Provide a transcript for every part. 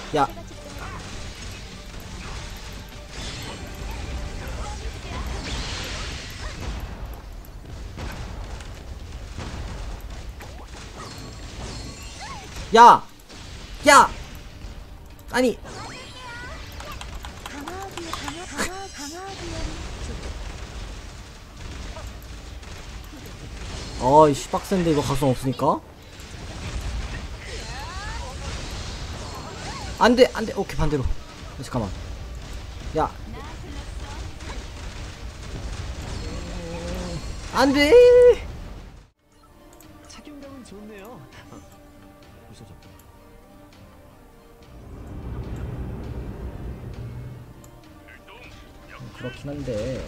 야. 야! 야! 아니. 어이씨 빡센데 이거 각성 없으니까. 안돼 안돼. 오케이 반대로. 잠깐만. 야 안돼. 착용감은 좋네요. 부서져. 그렇긴 한데.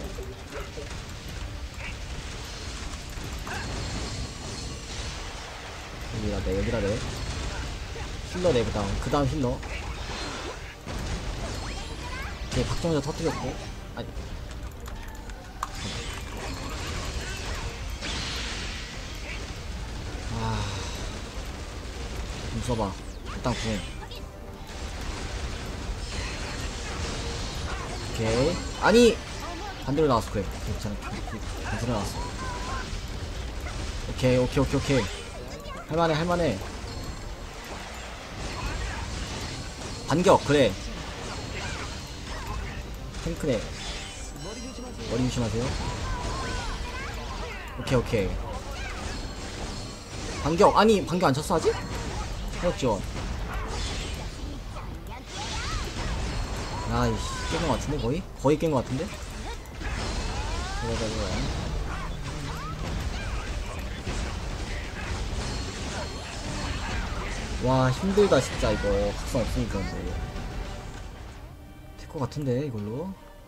여기라네 여기라네. 힐러 내부당 그 다음 힐러. 오케이 박정자 터뜨렸고. 아니 아 좀 써봐. 일단 궁. 오케이. 아니 반대로 나왔어. 그래 괜찮아. 반대로 나왔어. 오케이 오케이 오케이 오케이. 할만해 할만해. 반격. 그래 탱크네. 머리 조심하세요. 오케이 오케이. 반격. 아니 반격 안 쳤어 아직? 해였지원. 아이씨 깬 거 같은데 거의? 거의 깬 거 같은데? 와 힘들다 진짜 이거. 각성 없으니까 뭐. 될 거 같은데 이걸로.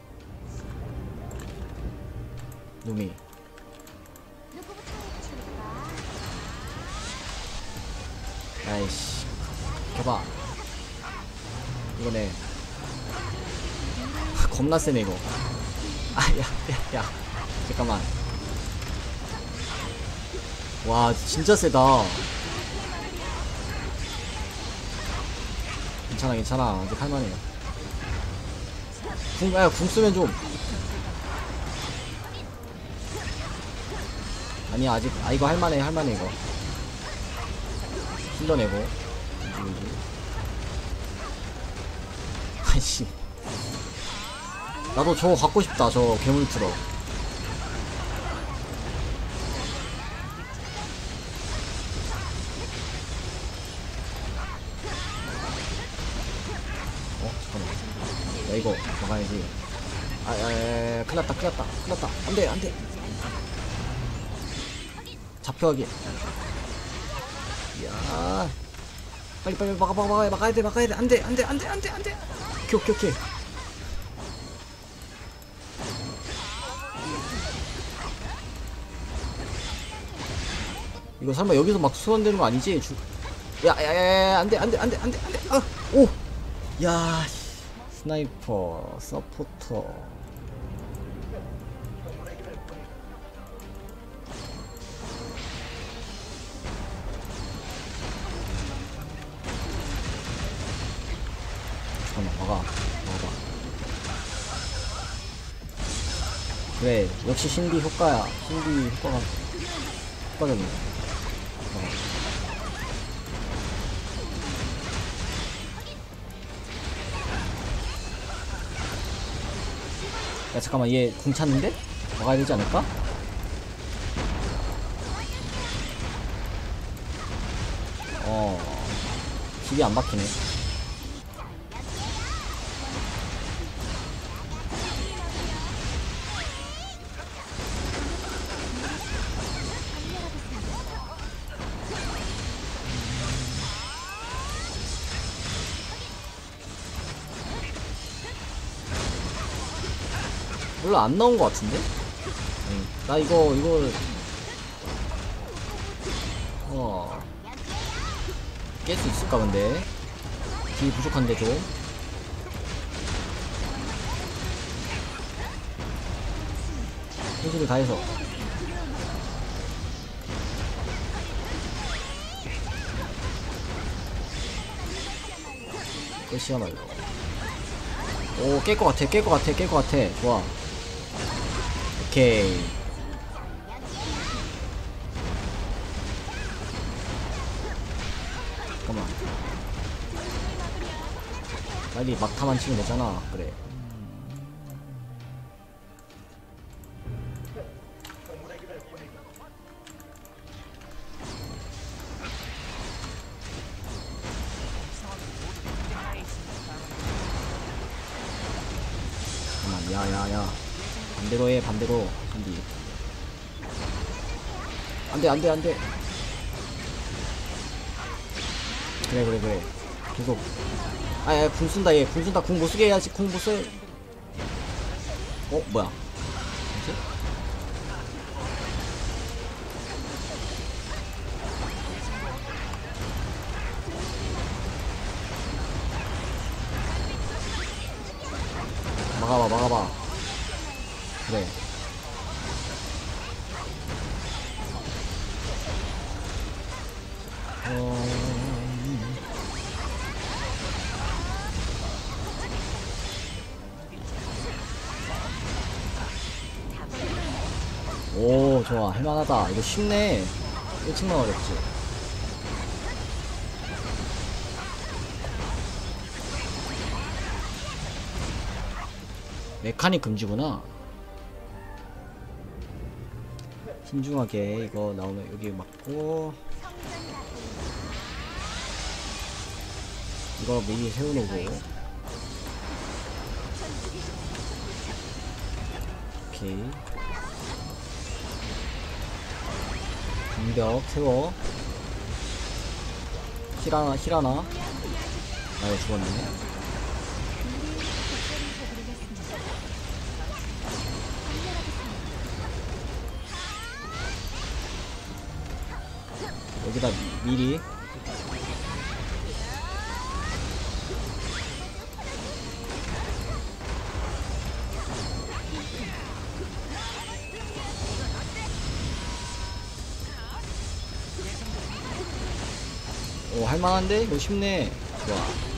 누미. 아이씨 봐봐 이거네. 겁나 세네 이거. 아 야 잠깐만. 와 진짜 세다. 괜찮아 괜찮아. 아직 할만해. 궁 쓰면 좀. 아니야 아직. 아 이거 할만해 할만해 이거. 힐러 내고. 아이씨 나도 저거 갖고 싶다. 저 괴물 트럭. 잠깐만. 야 이거 막아야지. 큰일났다 큰일났다 큰일났다. 안돼 안돼. 잡혀가기. 야 빨리 빨리 막아야 돼 막아야 돼. 안돼 안돼 안돼 안돼 안돼. 오케이 오케이 오케이. 이거 설마 여기서 막 소환되는 거 아니지? 야야야야 안돼 안돼 안돼 안돼 안돼. 아 오. 야 스나이퍼 서포터. 잠깐만 막아봐. 그래 역시 신비 효과야. 신비 효과가 효과적이야. 야 잠깐만 얘 궁 찼는데? 막아야 되지 않을까? 길이 안 막히네. 몰라 안 나온 것 같은데? 나 이거 깰 수 있을까 근데? 딜 부족한데 좀. 현실을 다해서. 끝이야말로. 오, 깰 것 같아, 깰 것 같아, 깰 것 같아. 좋아. 오케이. 잠깐만. 빨리 막타만 치면 되잖아. 그래. 잠깐만, 야야야. 반대로 해, 반대로. 준비. 안돼, 안돼, 안돼. 그래, 그래, 그래. 계속. 아야, 궁 쓴다, 얘. 궁 쓴다. 궁 못 쓰게 해야지. 궁 못 써. 뭐야. 뭐지? 막아봐, 막아봐. 그래. 오, 좋아. 할만하다. 이거 쉽네. 1층만 어렵지. 메카닉 금지구나. 신중하게 이거 나오면 여기 맞고, 이거 미리 세워놓고. 오케이. 방벽 세워. 힐하나, 힐하나. 아예 죽었네. 여기다 미리. 오, 할만한데? 이거 쉽네. 좋아.